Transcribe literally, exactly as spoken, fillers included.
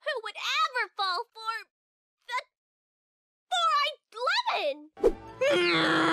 Who would ever fall for the four-eyed lemon?